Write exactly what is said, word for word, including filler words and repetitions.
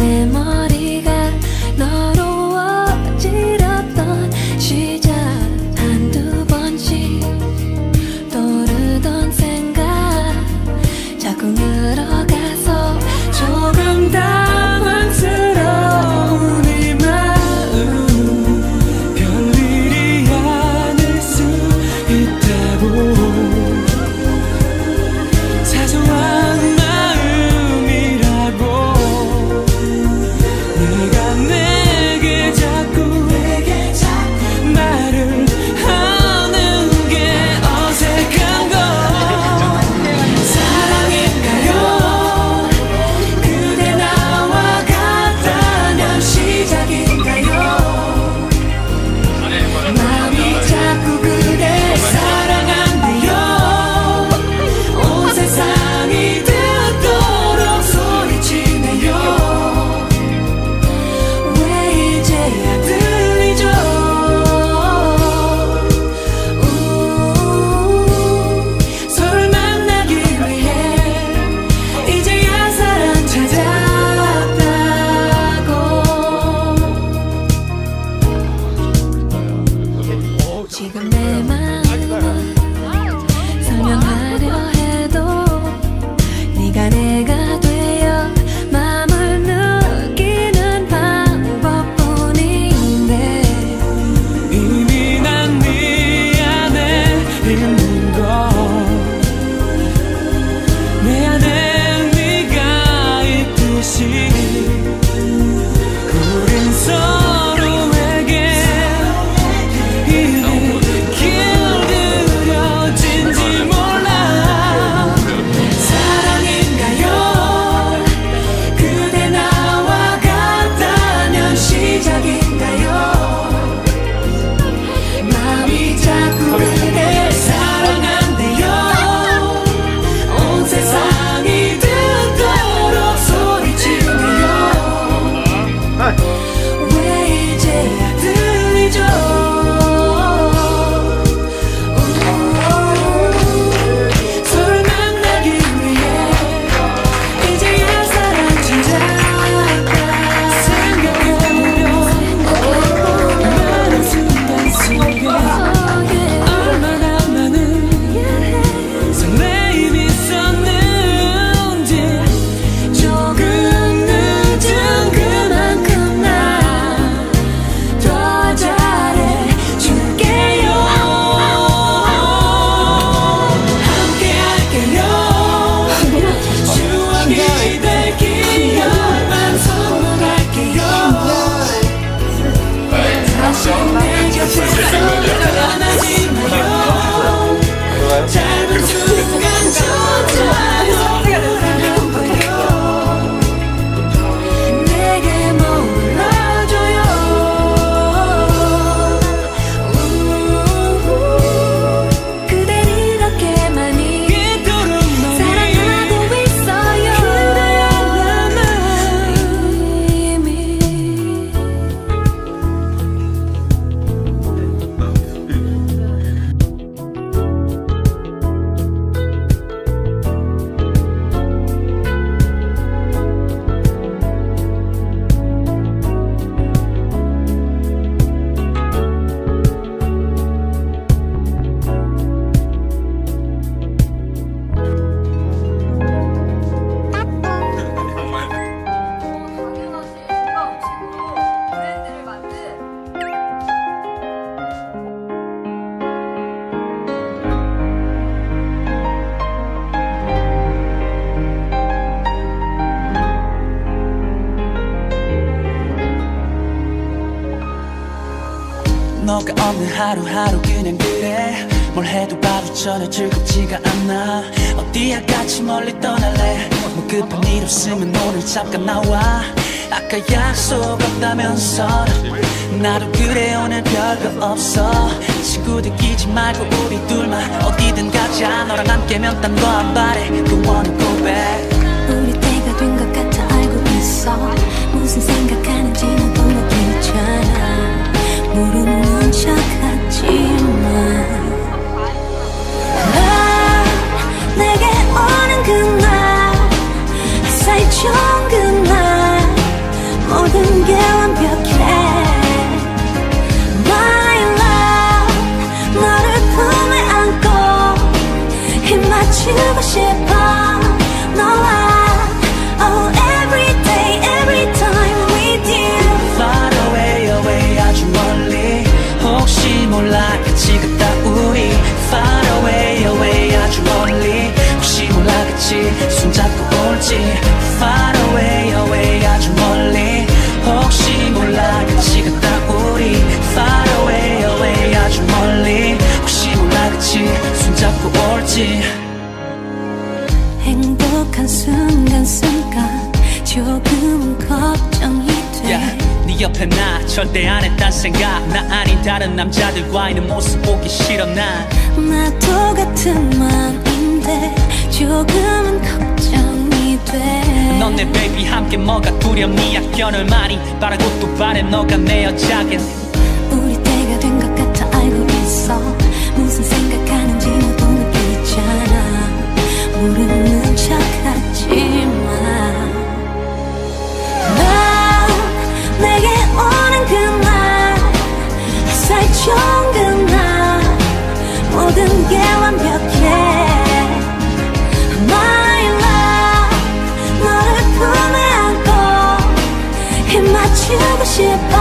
내 머리가 너로 어지럽던 시작 한두 번씩 떠오르던 생각 자꾸 늘어가서 조금 당황스러운 이 마음 별일이 아닐 수 있다고 사소한 마음이라고 네가 내게 자꾸 말을 하는 게 어색한 걸 사랑일까요? 그대 나와 같다면 시작인가요? 마음이 자꾸 그대 사랑한대요. 온 세상이 듣도록 소리치네요. 왜 이제야 들리죠? 우, 서로를 만나기 위해 이제야 사랑 찾았다고. 지금 내 마음은 설명하려 해도 네가 내가 되어 마음을 느끼는 방법뿐인데 이미 난 네 안에 있는 걸 내 안에 네가 있듯이 우린 서로에게 이미 길들여진지 몰라. 사랑인가요? 그대 나와 같다면 시작인가요? 마음이 자꾸 그대 사랑한대요. 온 세상이 듣도록 소리치네요. 왜 이제야 들리죠? 우, 서로를 만나기 위해 이제야 사랑 찾았다. 생각해보면 많은 순간 속에 얼마나 많은 설레임이 있었는지 조금 늦은 그만큼 난 더 잘해줄게요. 함께 할게요. 추억이 될 기억만 선물할게요. 다시 내 곁에서 떠나지 마요. 짧은 순간조차 후회하는 거요. 내게 머물러줘요. 우, 그댈 이렇게 많이 사랑하고 있어요. 이미 너가 없는 하루하루 그냥 그래. 뭘 해도 바로 전혀 즐겁지가 않아. 어디야 같이 멀리 떠날래. 뭐 급한 일 없으면 오늘 잠깐 나와. 아까 약속 없다면서 나도 그래 오늘 별거 없어. 친구들 끼지 말고 우리 둘만 어디든 가자. 너랑 함께면 딴 거 안 바래. Don't wanna go back. 우리 때가 된 것 같아 알고 있어. 무슨 생각하는지 너도 모르잖아. 모르는 척하지만 나 내게 오는 그날 햇살이 좋은 그날 조금은 걱정이 돼 yeah, 네 옆에 나 절대 안 했단 생각 나 아닌 다른 남자들과 있는 모습 보기 싫어 난 나도 같은 맘인데 조금은 걱정이 돼 넌 내 베이비 함께 뭐가 두렵니 약견을 많이 바라고 또 바래 너가 내 여자긴 우리 때가 된 것 같아 알고 있어 무슨 생각하는지 너도 느끼잖아 모르는 척하지마 넌 내게 오는 그날 햇살 좋은 그날 모든 게 완벽해 My love 너를 품에 안고 힘 맞추고 싶어